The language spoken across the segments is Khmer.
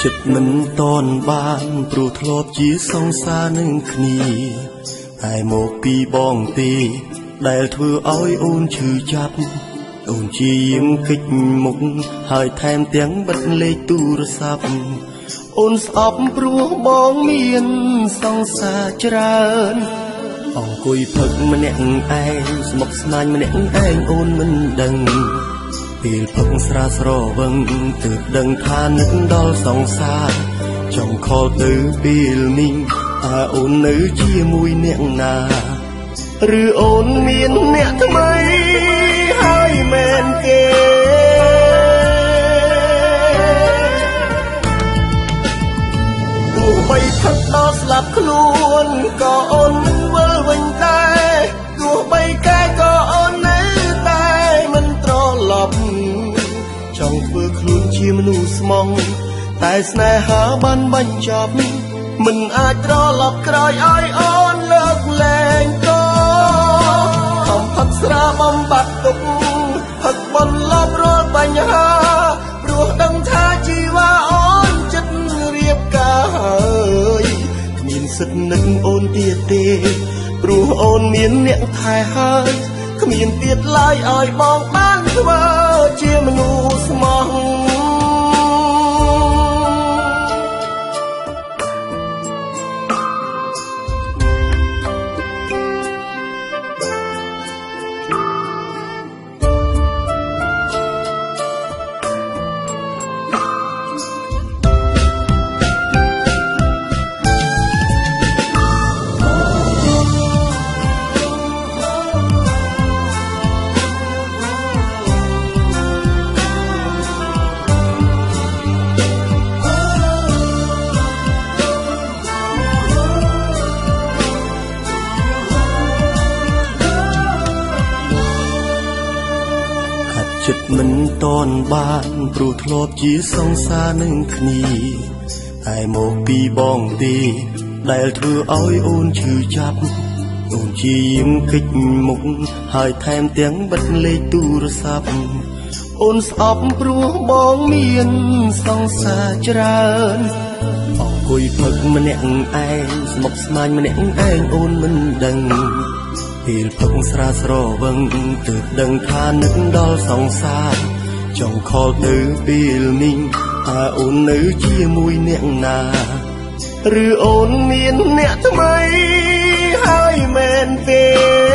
ចិត្តមិនតនបានព្រោះធ្លាប់ជាសង្សារនឹងគ្នាតែមកពីបងទេដែលធ្វើឲ្យអូនឈឺចាប់អូនជាយាមគិចមុខហើយថែមទាំងបិទលេខទូរស័ព្ទអូនស្អប់ព្រោះបងមានសង្សារច្រើនអង្គុយផឹកម្នាក់ឯងស្មុគស្មាញម្នាក់ឯងអូនមិនដឹងពេលផឹកស្រាស្រវឹងទើបដឹងថានឹកដល់សង្សារចង់ខលទៅពេលនេះតើអូននៅជាមួយអ្នកណាឬអូនមានអ្នកថ្មីហើយមែនគេទោះបីផឹកដល់ស្លាប់ខ្លួនក៏អូនមិនវិលវិញដែរទោះបីកែក៏អូននៅតែមិនត្រឡប់ចង់ធ្វើខ្លួនជាមនុស្សស្មងតែស្នេហាបានបញ្ចប់មិនអាចត្រឡប់ក្រោយឲ្យអូនលើកលែងតខំផឹកស្រាបំបត្តិទុកផឹកបន្លប់រាល់បញ្ហាព្រោះដឹងថាជីវ៉ាអូនចិត្តរៀបការហើយគ្មានសិទ្ធិនឹកអូនទៀតទេព្រោះអូនមានអ្នកថែហើយគ្មានទៀតឡើយឲ្យបងបានធ្វើជាមនុស្សស្មោះចិត្តមិនតនបានព្រោះធ្លាប់ជាសង្សារនឹងគ្នាតែមកពីបងទេដែលធ្វើឲ្យអូនឈឺចាប់អូនជាយាមគិចមុខហើយថែមទាំងបិទលេខទូរស័ព្ទអូនស្អប់ព្រោះបងមានសង្សារច្រើនអង្គុយផឹកម្នាក់ឯងស្មុគស្មាញម្នាក់ឯងអូនមិនដឹងពេលផឹកស្រាស្រវឹងទើបដឹងថានឹកដល់សង្សារចង់ខលទៅពេលនេះតើអូននៅជាមួយអ្នកណាឬអូនមានអ្នកថ្មីហើយមែនទេ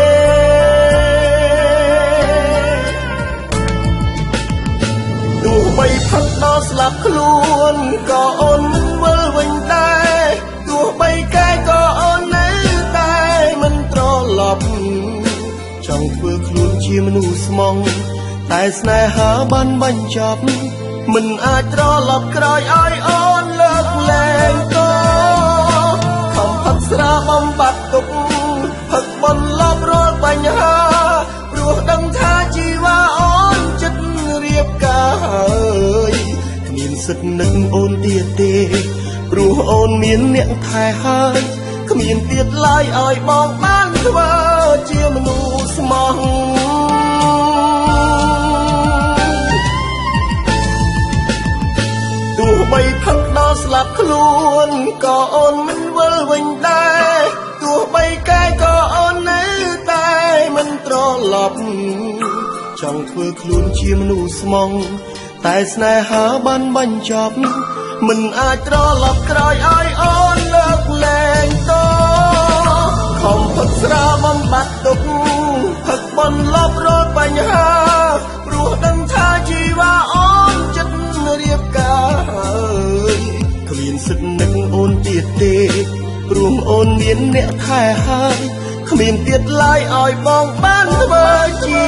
ទោះបីផឹកដល់ស្លាប់ខ្លួនក៏អូនមិនវិលវិញដែរទោះបីកែក៏អូននៅតែមិនត្រឡប់ចង់ធ្វើខ្លួនជាមនុស្សស្មងតែស្នេហាបានបញ្ចប់មិនអាចត្រឡប់ក្រោយឲ្យអូនលើកលែងតខំផឹកស្រាបំបត្តិទុកផឹកបន្លប់រាល់បញ្ហាព្រោះដឹងថាជីវ៉ាអូនចិត្តរៀបការហើយគ្មានសិទ្ធិនឹកអូនទៀតទេព្រោះអូនមានអ្នកថែហើយគ្មានទៀតឡើយឲ្យបងបានធ្វើជាមនុស្សស្មោះទោះបីផឹកដល់ស្លាប់ខ្លួនក៏អូនមិនវិលវិញដែរទោះបីកែក៏អូននៅតែមិនត្រឡប់ចង់ធ្វើខ្លួនជាមនុស្សស្មងតែស្នេហាបានបញ្ចប់មិនអាចត្រឡប់ក្រោយឲ្យអូនលើកលែងតខំផឹកស្រាបំបត្តិទុកផឹកបន្លប់រាល់បញ្ហាព្រោះដឹងថាជីវ៉ាអូនចិត្តរៀបការហើយគ្មានសិទ្ធិនឹកអូនទៀតទេព្រោះអូនមានអ្នកថែហើយគ្មានទៀតឡើយឲ្យបងបានធ្វើជា